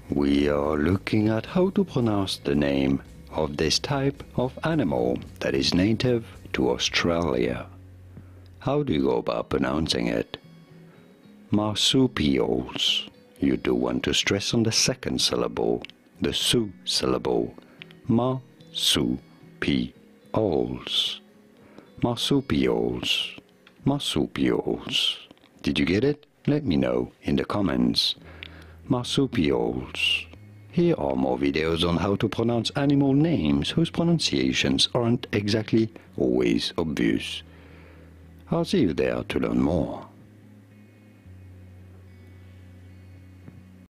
we are looking at how to pronounce the name of this type of animal that is native to Australia. How do you go about pronouncing it? Marsupials. You do want to stress on the second syllable, the su syllable. Marsupials. Marsupials. Marsupials. Did you get it? Let me know in the comments. Marsupials. Here are more videos on how to pronounce animal names whose pronunciations aren't exactly always obvious. I'll see you there to learn more.